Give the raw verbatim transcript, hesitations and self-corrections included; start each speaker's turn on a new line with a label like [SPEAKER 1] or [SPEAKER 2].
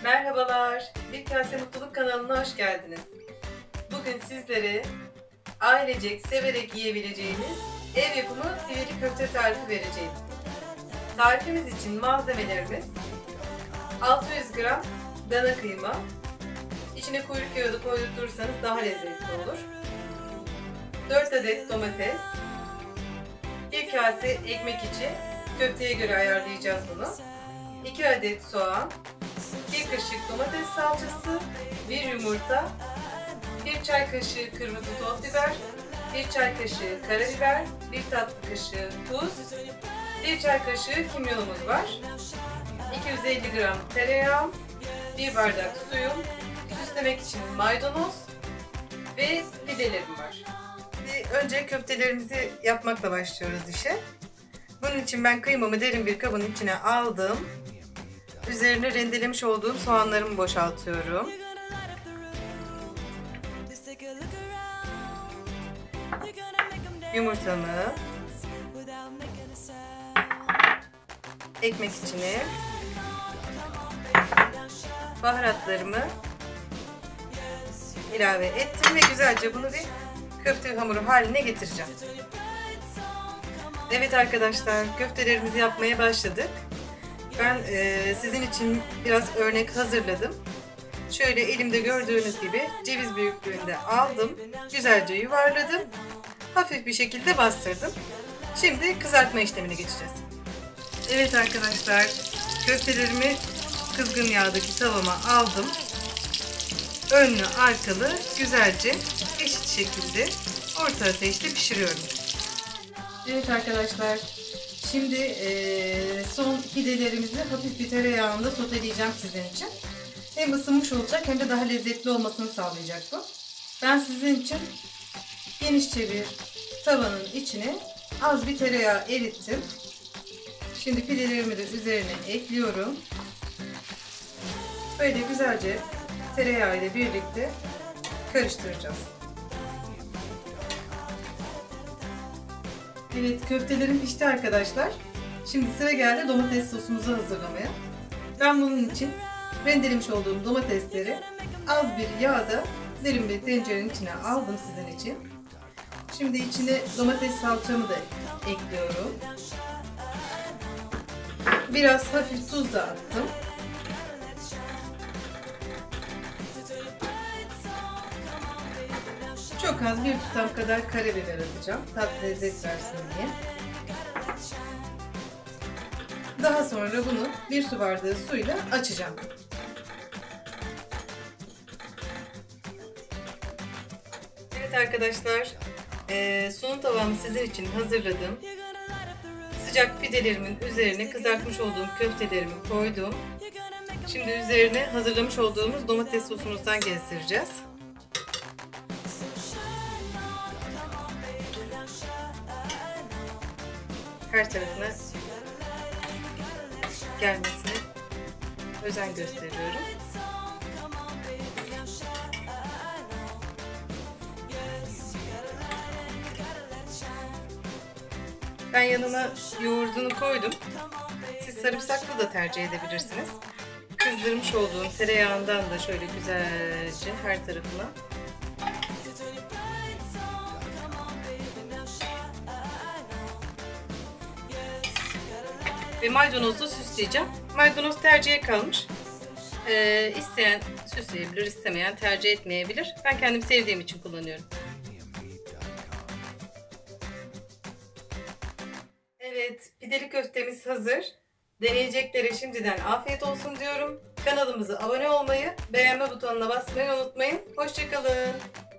[SPEAKER 1] Merhabalar, Bir Kase Mutluluk kanalına hoş geldiniz. Bugün sizlere ailecek severek yiyebileceğiniz ev yapımı pideli köfte tarifi vereceğim. Tarifimiz için malzemelerimiz altı yüz gram dana kıyma, içine kuyruk yağı da koydurursanız daha lezzetli olur. dört adet domates, bir kase ekmek içi, köfteye göre ayarlayacağız bunu. iki adet soğan, bir kaşık domates salçası, bir yumurta, bir çay kaşığı kırmızı toz biber, bir çay kaşığı karabiber, bir tatlı kaşığı tuz, bir çay kaşığı kimyonumuz var, iki yüz elli gram tereyağı, bir bardak suyum, süslemek için maydanoz ve pidelerim var. Şimdi önce köftelerimizi yapmakla başlıyoruz işe. Bunun için ben kıymamı derin bir kabın içine aldım. Üzerine rendelemiş olduğum soğanlarımı boşaltıyorum. Yumurtamı, ekmek içine, baharatlarımı ilave ettim ve güzelce bunu bir köfte hamuru haline getireceğim. Evet arkadaşlar, köftelerimizi yapmaya başladık. Ben e, sizin için biraz örnek hazırladım. Şöyle elimde gördüğünüz gibi ceviz büyüklüğünde aldım. Güzelce yuvarladım. Hafif bir şekilde bastırdım. Şimdi kızartma işlemine geçeceğiz. Evet arkadaşlar, köftelerimi kızgın yağdaki tavama aldım. Önlü arkalı güzelce eşit şekilde orta ateşte pişiriyorum. Evet arkadaşlar, şimdi e, son pidelerimizi hafif bir tereyağında soteleyeceğim sizin için. Hem ısınmış olacak hem de daha lezzetli olmasını sağlayacak bu. Ben sizin için genişçe bir tavanın içine az bir tereyağı erittim. Şimdi pidelerimi de üzerine ekliyorum. Böyle güzelce tereyağı ile birlikte karıştıracağız. Evet, köftelerim pişti arkadaşlar. Şimdi sıra geldi domates sosumuzu hazırlamaya. Ben bunun için rendelemiş olduğum domatesleri az bir yağda derin bir tencerenin içine aldım sizin için. Şimdi içine domates salçamı da ekliyorum. Biraz hafif tuz da attım. Çok az bir tutam kadar karabiber atacağım. Tat lezzet versin diye. Daha sonra bunu bir su bardağı suyla açacağım. Evet arkadaşlar, e, sunum tavamı sizin için hazırladım. Sıcak pidelerimin üzerine kızartmış olduğum köftelerimi koydum. Şimdi üzerine hazırlamış olduğumuz domates sosumuzdan gezdireceğiz. Her tarafına gelmesine özen gösteriyorum. Ben yanına yoğurdunu koydum. Siz sarımsaklı da tercih edebilirsiniz. Kızdırmış olduğum tereyağından da şöyle güzelce her tarafına ve maydanozla süsleyeceğim. Maydanoz tercihe kalmış. Ee, isteyen süsleyebilir, istemeyen tercih etmeyebilir. Ben kendim sevdiğim için kullanıyorum. Evet, pideli köftemiz hazır. Deneyeceklere şimdiden afiyet olsun diyorum. Kanalımıza abone olmayı, beğenme butonuna basmayı unutmayın. Hoşça kalın.